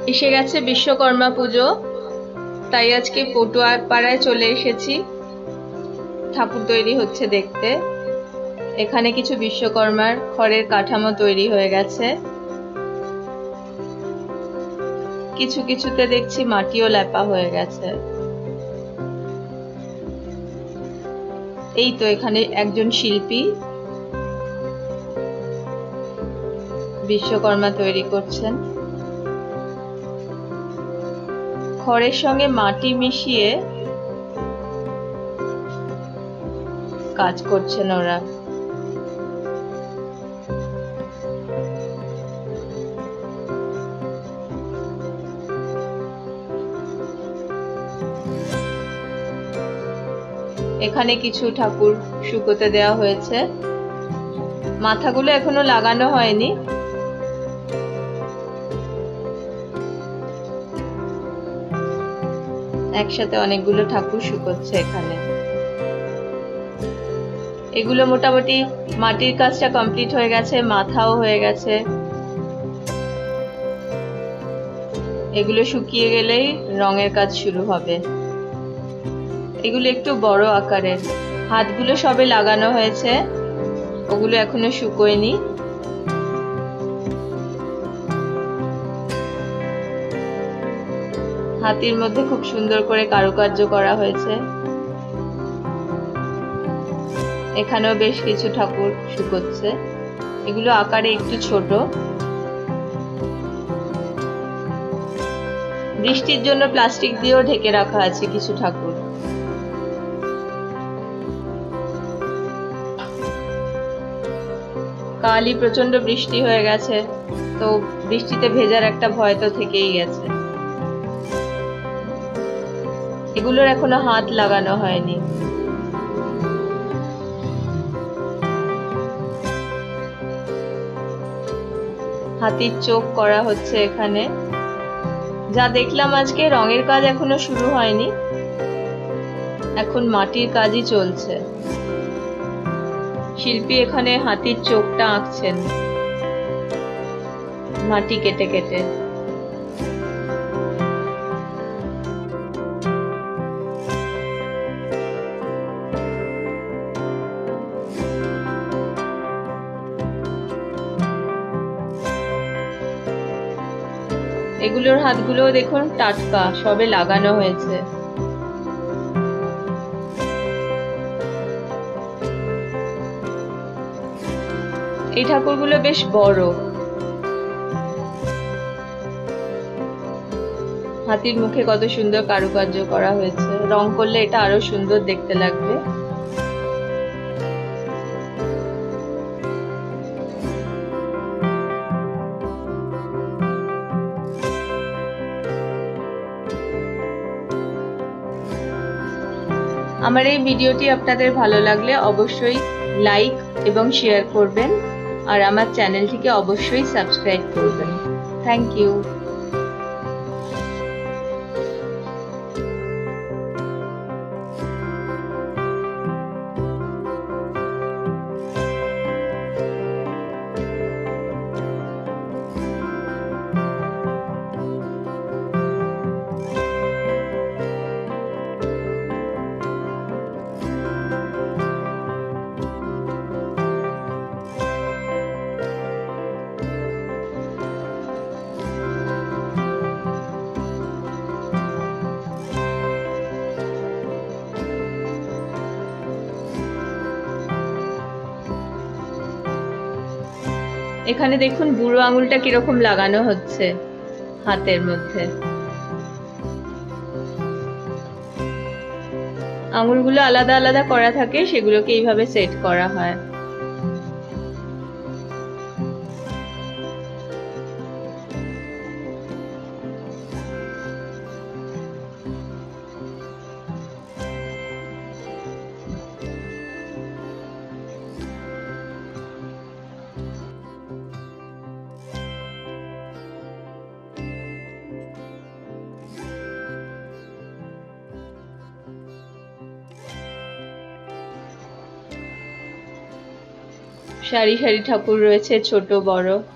এসে গেছে বিশ্বকর্মা পুজো, তাই আজকে পটুয়া পাড়ায় চলে এসেছি। ঠাকুর তৈরি হচ্ছে দেখতে। এখানে কিছু বিশ্বকর্মার খড়ের কাঠামো তৈরি হয়ে গেছে, কিছু কিছুতে দেখছি মাটিও লেপা হয়ে গেছে। এই তো এখানে একজন শিল্পী বিশ্বকর্মা তৈরি করছেন। খড়ের সঙ্গে মাটি মিশিয়ে কাজ করছেন ওরা। এখানে কিছু ঠাকুর শুকোতে দেওয়া হয়েছে, মাথাগুলো এখনো লাগানো হয়নি। একসাথে অনেকগুলো ঠাকুর শুকোচ্ছে এখানে। এগুলো মোটামুটি মাটির কাজটা কমপ্লিট হয়ে গেছে, মাথাও হয়ে গেছে। এগুলো শুকিয়ে গেলেই রঙের কাজ শুরু হবে। এগুলো একটু বড় আকারের। হাতগুলো সবে লাগানো হয়েছে, ওগুলো এখনো শুকোয়নি। হাতির মধ্যে খুব সুন্দর করে কারুকার্য করা হয়েছে। এখানেও বেশ কিছু ঠাকুর শুকোচ্ছে। এগুলো আকারে একটু ছোট। বৃষ্টির জন্য প্লাস্টিক দিয়েও ঢেকে রাখা আছে কিছু ঠাকুর। কালই প্রচন্ড বৃষ্টি হয়ে গেছে, তো বৃষ্টিতে ভেজার একটা ভয় তো থেকেই গেছে। এগুলোর এখনো হাত লাগানো হয়নি। হাতির চোখ করা হচ্ছে এখানে। যা দেখলাম আজকে, রঙের কাজ এখনো শুরু হয়নি, এখন মাটির কাজই চলছে। শিল্পী এখানে হাতির চোখটা আঁকছেন মাটি কেটে কেটে। এগুলোর হাতগুলো দেখুন টাটকা, সবে লাগানো হয়েছে। এই ঠাকুরগুলো বেশ বড়। হাতির মুখে কত সুন্দর কারুকার্য করা হয়েছে। রং করলে এটা আরো সুন্দর দেখতে লাগবে। আমার এই ভিডিওটি আপনাদের ভালো লাগলে অবশ্যই লাইক এবং শেয়ার করবেন, আর আমার চ্যানেলটিকে অবশ্যই সাবস্ক্রাইব করবেন। Thank you. এখানে দেখুন বুড়ো আঙুলটা কিরকম লাগানো হচ্ছে হাতের মধ্যে। আঙুলগুলো আলাদা আলাদা করা থাকে, সেগুলোকে এইভাবে সেট করা হয়। সারি সারি ঠাকুর রয়েছে, ছোট বড়।